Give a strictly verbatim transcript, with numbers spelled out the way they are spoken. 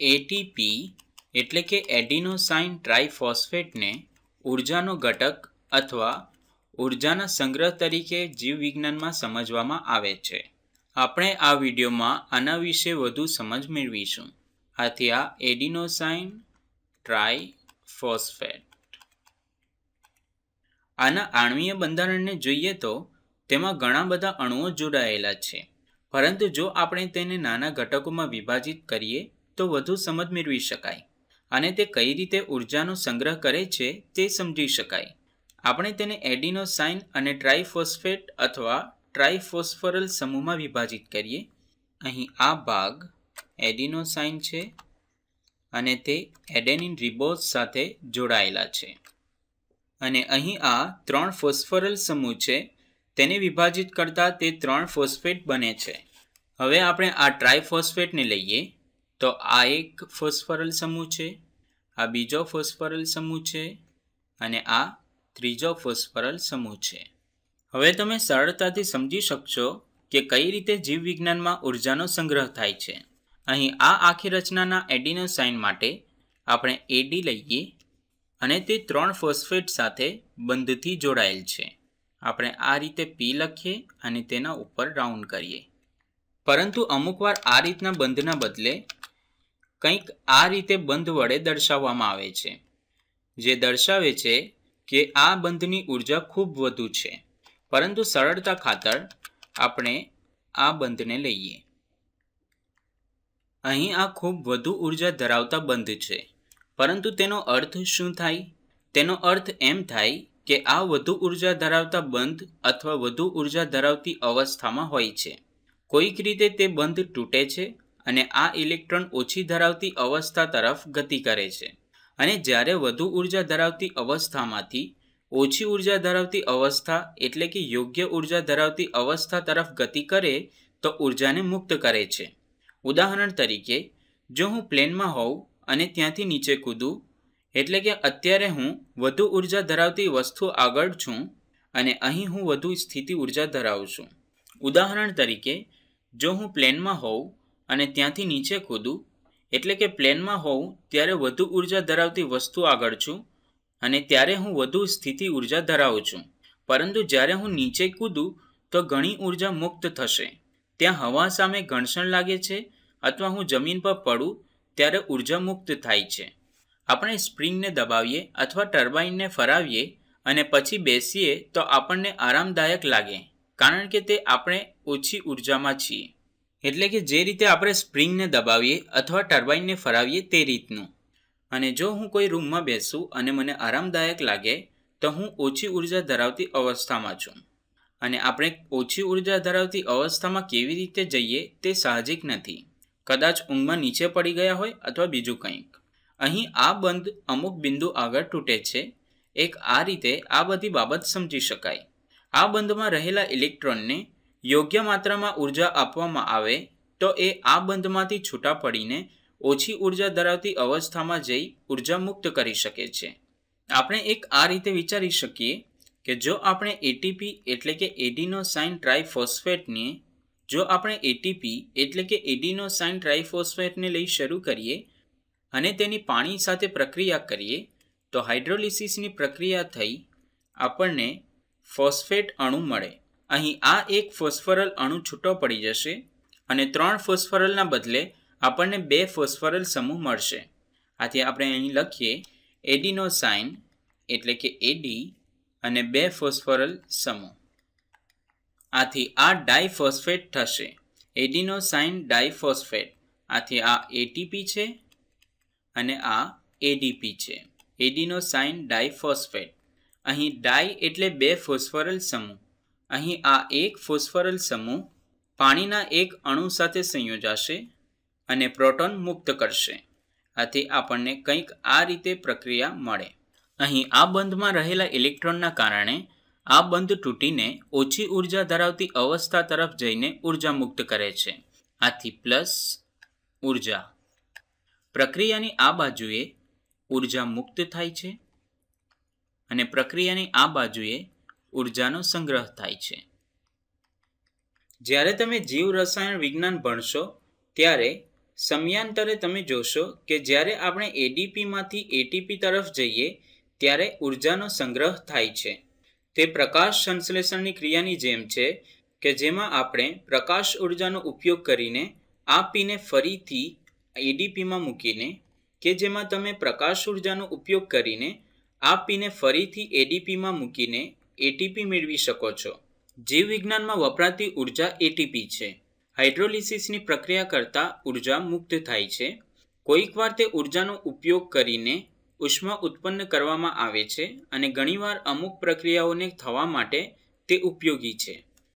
ATP એટલે કે adenosine ટ્રાઇફોસ્ફેટને ઉર્જાનો ઘટક અથવા ઉર્જાના સંગ્રહ તરીકે જીવવિજ્ઞાનમાં સમજવામાં આવે છે. આપણે આ વિડીયોમાં આના વિશે વધુ સમજ મેળવીશું. આથી આ એડિનોસાઇન ટ્રાઇફોસ્ફેટ. આના આણ્વીય બંધારણને જોઈએ તો તેમાં ઘણા બધા અણુઓ જોડાયેલા છે, પરંતુ જો આપણે તેને નાના ઘટકોમાં વિભાજિત કરીએ તો વધુ સમજ મેળવી શકાય અને તે કઈ રીતે ઉર્જાનો સંગ્રહ કરે છે તે સમજી શકાય. આપણે તેને એડિનોસાઇન અને ટ્રાઇફોસ્ફેટ અથવા ટ્રાઇફોસ્ફરલ સમૂહમાં વિભાજિત કરીએ. અહીં આ ભાગ એડિનોસાઇન છે અને તે એડેનિન રિબોઝ સાથે જોડાયેલા છે, અને અહીં આ ત્રણ ફોસ્ફરલ સમૂહ છે. તેને વિભાજિત કરતા તે ત્રણ ફોસ્ફેટ બને છે. હવે આપણે આ ટ્રાઇફોસ્ફેટને લઈએ તો આ એક ફોસ્ફરલ સમૂહ છે, આ બીજો ફોસ્ફરલ સમૂહ છે અને આ ત્રીજો ફોસ્ફરલ સમૂહ છે. હવે તમે સરળતાથી સમજી શકશો કે કઈ રીતે જીવવિજ્ઞાનમાં ઉર્જાનો સંગ્રહ થાય છે. અહીં આ આખી રચનાના એડિનોસાઇન માટે આપણે એડી લઈએ અને તે ત્રણ ફોસ્ફેટ સાથે બંધથી જોડાયેલ છે. આપણે આ રીતે પી લખીએ અને તેના ઉપર રાઉન્ડ કરીએ. પરંતુ અમુકવાર આ રીતના બંધના બદલે કંઈક આ રીતે બંધ વડે દર્શાવવામાં આવે છે, જે દર્શાવે છે કે આ બંધની ઉર્જા ખૂબ વધુ છે. પરંતુ સરળતા ખાતર આપણે આ બંધને લઈએ. અહીં આ ખૂબ વધુ ઉર્જા ધરાવતા બંધ છે, પરંતુ તેનો અર્થ શું થાય? તેનો અર્થ એમ થાય કે આ વધુ ઉર્જા ધરાવતા બંધ અથવા વધુ ઉર્જા ધરાવતી અવસ્થામાં હોય છે. કોઈક રીતે તે બંધ તૂટે છે અને આ ઇલેક્ટ્રોન ઓછી ધરાવતી અવસ્થા તરફ ગતિ કરે છે. અને જ્યારે વધુ ઉર્જા ધરાવતી અવસ્થામાંથી ઓછી ઉર્જા ધરાવતી અવસ્થા એટલે કે યોગ્ય ઉર્જા ધરાવતી અવસ્થા તરફ ગતિ કરે તો ઉર્જાને મુક્ત કરે છે. ઉદાહરણ તરીકે, જો હું પ્લેનમાં હોઉં અને ત્યાંથી નીચે કૂદું, એટલે કે અત્યારે હું વધુ ઉર્જા ધરાવતી વસ્તુ આગળ છું અને અહીં હું વધુ સ્થિતિ ઉર્જા ધરાવું છું. ઉદાહરણ તરીકે, જો હું પ્લેનમાં હોઉં અને ત્યાંથી નીચે કૂદું, એટલે કે પ્લેનમાં હોઉં ત્યારે વધુ ઉર્જા ધરાવતી વસ્તુ આગળ છું અને ત્યારે હું વધુ સ્થિતિ ઉર્જા ધરાવું છું. પરંતુ જ્યારે હું નીચે કૂદું તો ઘણી ઉર્જા મુક્ત થશે. ત્યાં હવા સામે ઘર્ષણ લાગે છે અથવા હું જમીન પર પડું ત્યારે ઉર્જા મુક્ત થાય છે. આપણે સ્પ્રિંગને દબાવીએ અથવા ટર્બાઇનને ફરાવીએ અને પછી બેસીએ તો આપણને આરામદાયક લાગે, કારણ કે તે આપણે ઓછી ઉર્જામાં છીએ. એટલે કે જે રીતે આપણે સ્પ્રિંગને દબાવીએ અથવા ટર્બાઇનને ફરાવીએ તે રીતનું. અને જો હું કોઈ રૂમમાં બેસું અને મને આરામદાયક લાગે તો હું ઓછી ઉર્જા ધરાવતી અવસ્થામાં છું. અને આપણે ઓછી ઉર્જા ધરાવતી અવસ્થામાં કેવી રીતે જઈએ તે સાહજિક નથી. કદાચ ઊંઘમાં નીચે પડી ગયા હોય અથવા બીજું કંઈક. અહીં આ બંધ અમુક બિંદુ આગળ તૂટે છે. એક આ રીતે આ બધી બાબત સમજી શકાય. આ બંધમાં રહેલા ઇલેક્ટ્રોનને યોગ્ય માત્રામાં ઉર્જા આપવામાં આવે તો એ આ બંધમાંથી છૂટા પડીને ઓછી ઉર્જા ધરાવતી અવસ્થામાં જઈ ઉર્જા મુક્ત કરી શકે છે. આપણે એક આ રીતે વિચારી શકીએ કે જો આપણે એટીપી એટલે કે એડિનોસાઇન ટ્રાઇફોસ્ફેટને જો આપણે એટીપી એટલે કે એડિનોસાઇન ટ્રાઇફોસ્ફેટને લઈ શરૂ કરીએ અને તેની પાણી સાથે પ્રક્રિયા કરીએ તો હાઇડ્રોલિસિસની પ્રક્રિયા થઈ આપણને ફોસ્ફેટ અણુ મળે. અહીં આ એક ફોસ્ફરલ અણુ છૂટો પડી જશે અને ત્રણ ફોસ્ફરલના બદલે આપણને બે ફોસ્ફરલ સમૂહ મળશે. આથી આપણે અહીં લખીએ એડિનોસાઇન એટલે કે એડી અને બે ફોસ્ફરલ સમૂહ. આથી આ ડાયફોસ્ફેટ થશે, એડિનોસાઇન ડાયફોસ્ફેટ. આથી આ એટીપી છે અને આ એડીપી છે, એડિનોસાઇન ડાયફોસ્ફેટ. અહીં ડાય એટલે બે ફોસ્ફરલ સમૂહ. અહીં આ એક ફોસ્ફરલ સમૂહ પાણીના એક અણુ સાથે સંયોજાશે અને પ્રોટોન મુક્ત કરશે. આથી આપણને કંઈક આ રીતે પ્રક્રિયા મળે. અહીં આ બંધમાં રહેલા ઇલેક્ટ્રોનના કારણે આ બંધ તૂટીને ઓછી ઉર્જા ધરાવતી અવસ્થા તરફ જઈને ઉર્જા મુક્ત કરે છે. આથી પ્લસ ઉર્જા. પ્રક્રિયાની આ બાજુએ ઉર્જા મુક્ત થાય છે અને પ્રક્રિયાની આ બાજુએ ઉર્જાનો સંગ્રહ થાય છે. જ્યારે તમે જીવ રસાયણ વિજ્ઞાન ભણશો ત્યારે સમયાંતરે તમે જોશો કે જ્યારે આપણે એડીપીમાંથી એટીપી તરફ જઈએ ત્યારે ઉર્જાનો સંગ્રહ થાય છે. તે પ્રકાશ સંશ્લેષણની ક્રિયાની જેમ છે કે જેમાં આપણે પ્રકાશ ઉર્જાનો ઉપયોગ કરીને આ પીને ફરીથી એડીપીમાં મૂકીને કે જેમાં તમે પ્રકાશ ઉર્જાનો ઉપયોગ કરીને આ પીને ફરીથી એડીપીમાં મૂકીને એટીપી મેળવી શકો છો. જીવ વિજ્ઞાનમાં વપરાતી ઉર્જા એટીપી છે. હાઇડ્રોલિસિસની પ્રક્રિયા કરતાં ઉર્જા મુક્ત થાય છે. કોઈકવાર તે ઉર્જાનો ઉપયોગ કરીને ઉષ્મા ઉત્પન્ન કરવામાં આવે છે અને ઘણીવાર અમુક પ્રક્રિયાઓને થવા માટે તે ઉપયોગી છે.